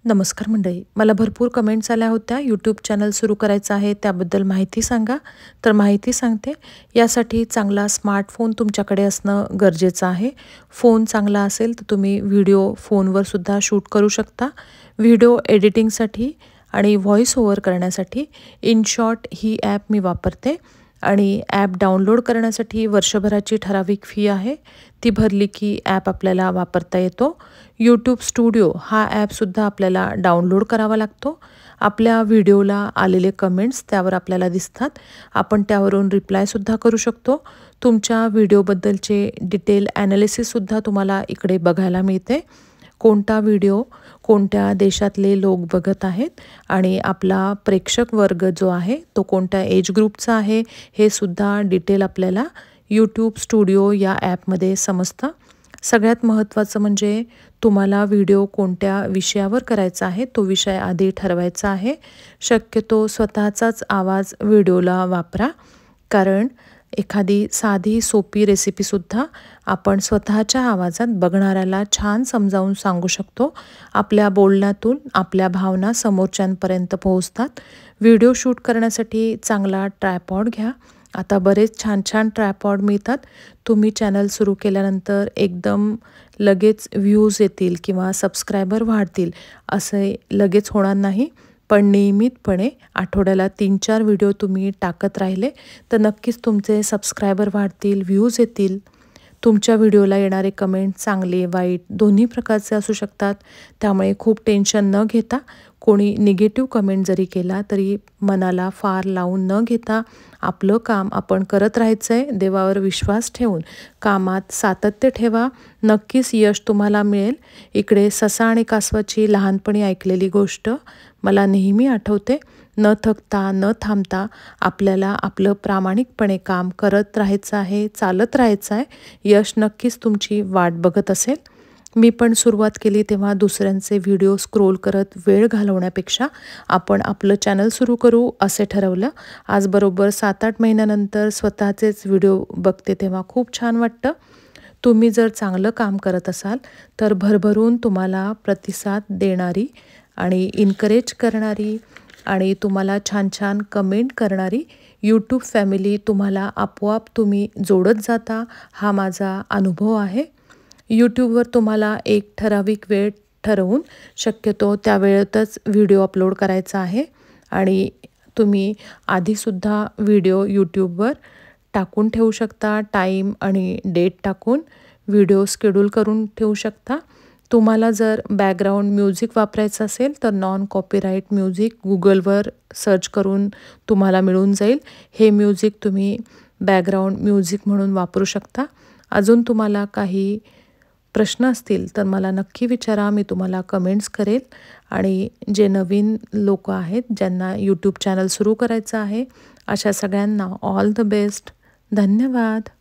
नमस्कार मंडळी. मला भरपूर कमेंट्स आल्या होत्या, यूट्यूब चॅनल सुरू करायचं आहे त्याबद्दल माहिती सांगा. तर माहिती सांगते. यासाठी चांगला स्मार्टफोन तुमच्याकडे असणं गरजेचं आहे. फोन चांगला असेल तर तुम्ही व्हिडिओ फोनवर सुद्धा शूट करू शकता. व्हिडिओ एडिटिंगसाठी आणि व्हॉईस ओव्हर करण्यासाठी InShot ही ॲप मी वापरते आणि ॲप डाउनलोड करण्यासाठी वर्षभराची ठराविक फी आहे. ती भरली की ॲप आपल्याला वापरता येतो. यूट्यूब स्टुडिओ हा ॲपसुद्धा आपल्याला डाउनलोड करावा लागतो. आपल्या व्हिडिओला आलेले कमेंट्स त्यावर आपल्याला दिसतात. आपण त्यावरून रिप्लायसुद्धा करू शकतो. तुमच्या व्हिडिओबद्दलचे डिटेल ॲनालिसिससुद्धा तुम्हाला इकडे बघायला मिळते. कोणता व्हिडिओ कोणत्या देशातले लोक बघत आहेत आणि आपला प्रेक्षक वर्ग जो आहे तो कोणत्या एज ग्रुपचा आहे हे सुद्धा डिटेल आपल्याला यूट्यूब स्टुडिओ या ॲपमध्ये समजतं. सगळ्यात महत्त्वाचं म्हणजे तुम्हाला व्हिडिओ कोणत्या विषयावर करायचा आहे तो विषय आधी ठरवायचा आहे. शक्यतो स्वतःचाच आवाज व्हिडिओला वापरा, कारण एखादी साधी सोपी रेसिपीसुद्धा आपण स्वतःच्या आवाजात बघणाऱ्याला छान समजावून सांगू शकतो. आपल्या बोलण्यातून आपल्या भावना समोरच्यांपर्यंत पोहोचतात. व्हिडिओ शूट करण्यासाठी चांगला ट्रायपॉड घ्या. आता बरेच छान छान ट्रायपॉड मिळतात. तुम्ही चॅनल सुरू केल्यानंतर एकदम लगेच व्ह्यूज येतील किंवा सबस्क्रायबर वाढतील असे लगेच होणार नाही. पण नियमितपणे आठवड्याला 3-4 व्हिडिओ तुम्ही टाकत राहिले तर नक्कीच तुमचे सबस्क्रायबर वाढतील, व्ह्यूज येतील. तुमच्या व्हिडिओला येणारे कमेंट चांगले वाईट दोन्ही प्रकारचे असू शकतात. त्यामुळे खूप टेन्शन न घेता, कोणी निगेटिव्ह कमेंट जरी केला तरी मनाला फार लावून न घेता आपलं काम आपण करत राहायचं आहे. देवावर विश्वास ठेवून कामात सातत्य ठेवा. नक्कीच यश तुम्हाला मिळेल. इकडे ससा आणि कासवाची लहानपणी ऐकलेली गोष्ट मला नेहमी आठवते. न थकता न थांबता आपल्याला आपलं प्रामाणिकपणे काम करत राहायचं आहे, चालत राहायचं आहे. यश नक्कीच तुमची वाट बघत असेल. मी पण सुरुवात केली तेव्हा दुसऱ्यांचे व्हिडिओ स्क्रोल करत वेळ घालवण्यापेक्षा आपण आपलं चॅनल सुरू करू असे ठरवलं. आज बरोबर 7-8 महिन्यानंतर स्वतःचेच व्हिडिओ बघते तेव्हा खूप छान वाटतं. तुम्ही जर चांगलं काम करत असाल तर भरभरून तुम्हाला प्रतिसाद देणारी आणि इन्करेज करणारी आणि तुम्हाला छान छान कमेंट करणारी यूट्यूब फॅमिली तुम्हाला आपोआप तुम्ही जोडत जाता, हा माझा अनुभव आहे. यूट्यूबवर तुम्हाला एक ठराविक वेळ ठरवून शक्यतो त्या वेळेतच व्हिडिओ अपलोड करायचा आहे आणि तुम्ही आधीसुद्धा व्हिडिओ यूट्यूबवर टाकून ठेवू शकता. टाईम आणि डेट टाकून व्हिडिओ शेड्यूल करून ठेवू शकता. तुम्हाला जर बॅकग्राऊंड म्युझिक वापरायचं असेल तर नॉन कॉपीराईट म्युझिक गुगलवर सर्च करून तुम्हाला मिळून जाईल. हे म्युझिक तुम्ही बॅकग्राऊंड म्युझिक म्हणून वापरू शकता. अजून तुम्हाला काही प्रश्न असतील तर मला नक्की विचारा. मी तुम्हाला कमेंट्स करेल. आणि जे नवीन लोक आहेत ज्यांना यूट्यूब चॅनल सुरू करायचं आहे अशा सगळ्यांना ऑल द बेस्ट. धन्यवाद.